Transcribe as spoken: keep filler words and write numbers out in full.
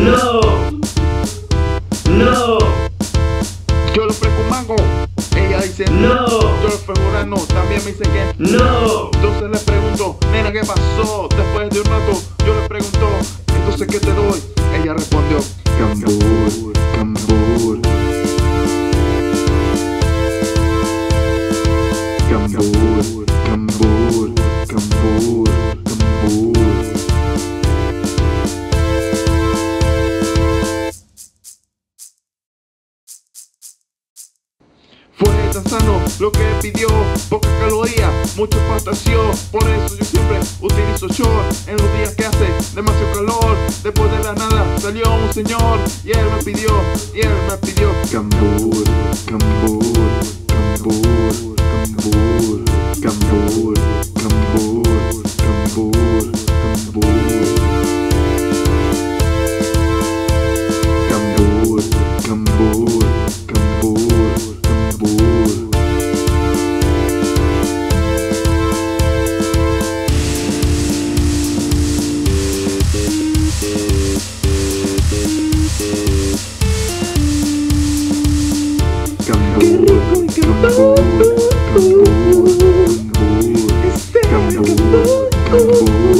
No, no, Yo le ofrezco un mango, ella dice no, yo le ofrezco grano, también me dice que no. Entonces le pregunto, nena, ¿qué pasó? Después de un rato, yo le pregunto, entonces, ¿qué te doy? Ella respondió, Cambur, Cambur, Cambur, Cambur, Cambur, Cambur. Fue tan sano lo que pidió, poca caloría, mucho fantasía. Por eso yo siempre utilizo short en los días que hace demasiado calor. Después de la nada salió un señor y él me pidió, y él me pidió Cambur, Cambur, Cambur, Cambur, Cambur, Cambur, Cambur, Cambur. Cambur, Cambur, Cambur, Cambur. Cambur, Cambur, Cambur, Cambur, Cambur, Cambur.